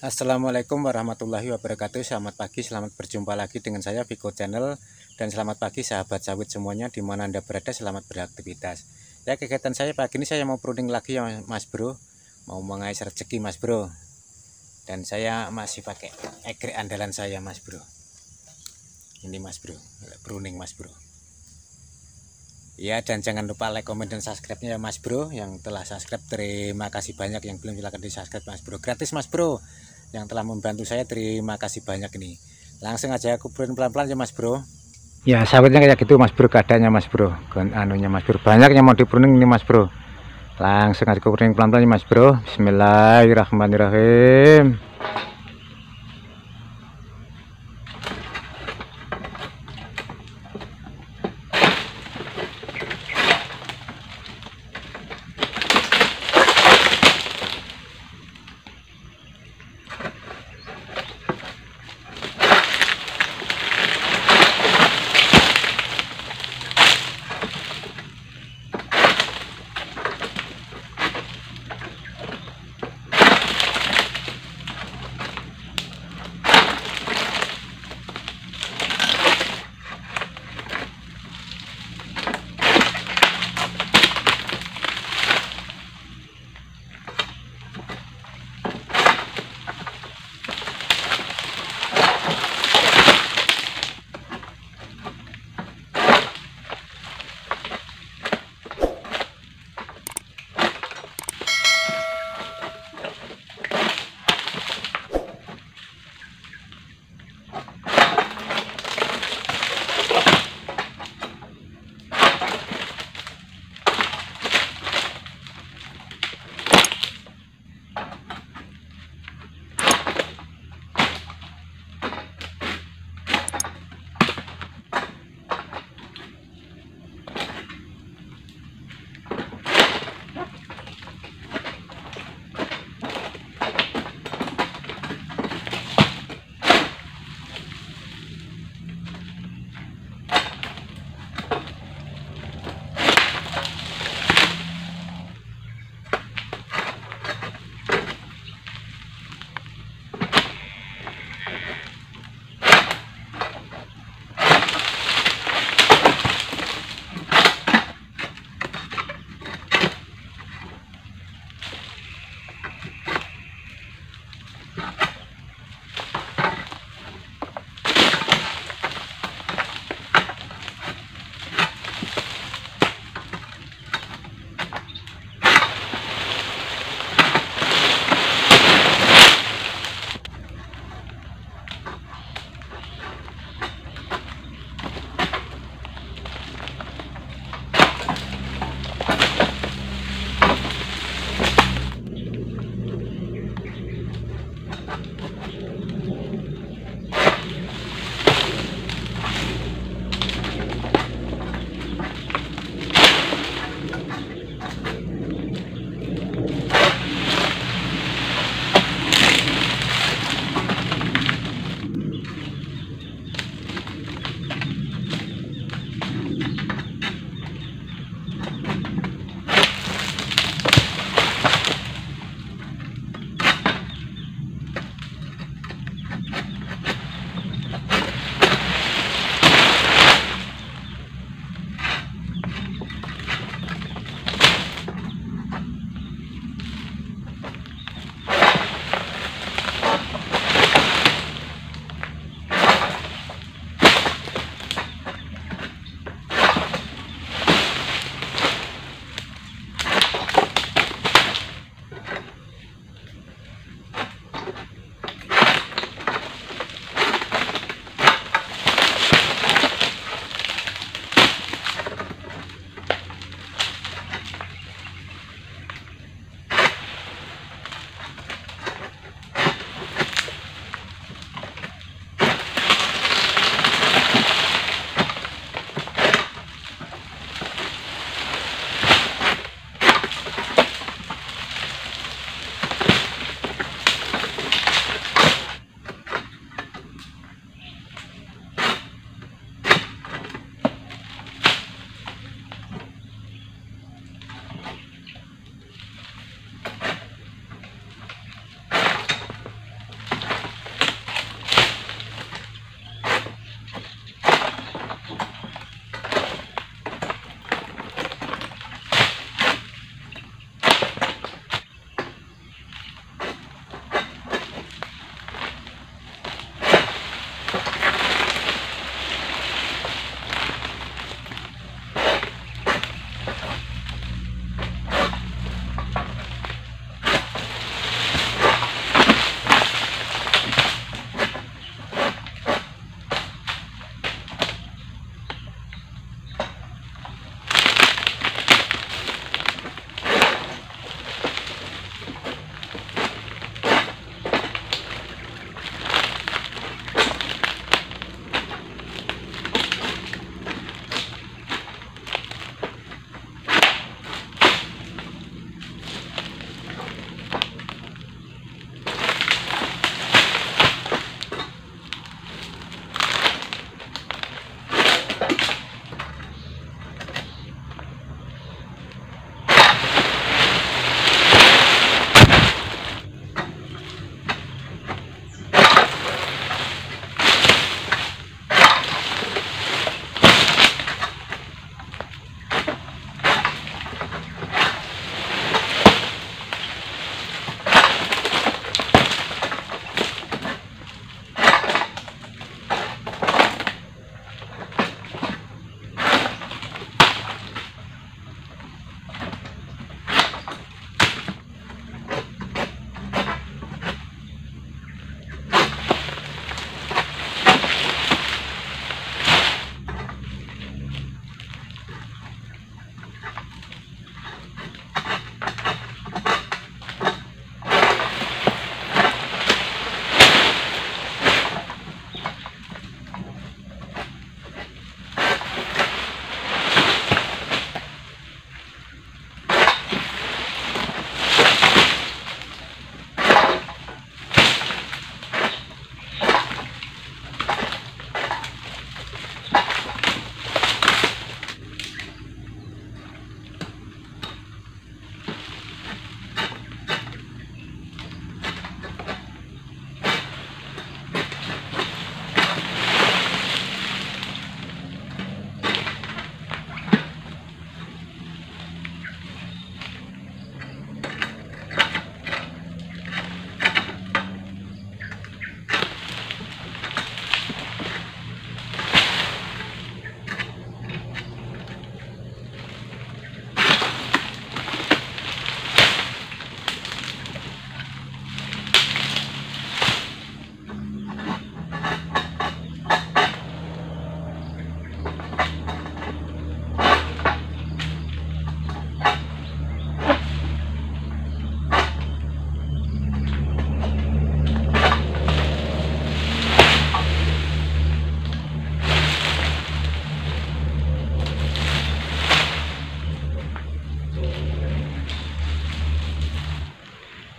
Assalamualaikum warahmatullahi wabarakatuh. Selamat pagi, selamat berjumpa lagi dengan saya Viko Channel. Dan selamat pagi sahabat sawit semuanya, dimana Anda berada, selamat beraktivitas. Ya, kegiatan saya pagi ini saya mau pruning lagi ya Mas Bro. Mau mengais rezeki Mas Bro. Dan saya masih pakai egrek andalan saya Mas Bro. Ini Mas Bro, pruning Mas Bro. Ya, dan jangan lupa like, komen, dan subscribe-nya ya Mas Bro. Yang telah subscribe terima kasih banyak, yang belum silahkan di subscribe Mas Bro. Gratis Mas Bro. Yang telah membantu saya terima kasih banyak ini. Langsung aja aku pruning pelan-pelan ya Mas Bro. Ya, sawitnya kayak gitu Mas Bro, keadaannya Mas Bro. Anunya Mas Bro, banyak yang mau dipruning ini Mas Bro. Langsung aja aku pruning pelan-pelan ya Mas Bro. Bismillahirrahmanirrahim.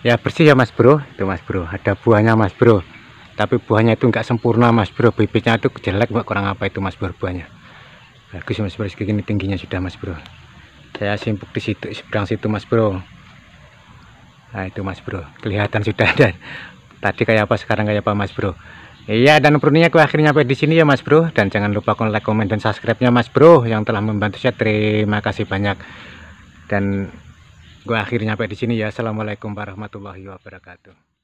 Ya bersih ya Mas Bro, itu Mas Bro, ada buahnya Mas Bro. Tapi buahnya itu enggak sempurna Mas Bro, bibitnya itu jelek Mbak, kurang apa itu Mas Bro buahnya. Bagus Mas Bro, segini tingginya sudah Mas Bro. Saya simpuk di situ, seberang situ Mas Bro. Nah itu Mas Bro, kelihatan sudah ada. Tadi kayak apa, sekarang kayak apa Mas Bro. Iya, dan pruningnya aku akhirnya sampai di sini ya Mas Bro. Dan jangan lupa like, komen, dan subscribe-nya Mas Bro yang telah membantu saya. Terima kasih banyak. Dan gua akhirnya sampai di sini ya. Assalamualaikum warahmatullahi wabarakatuh.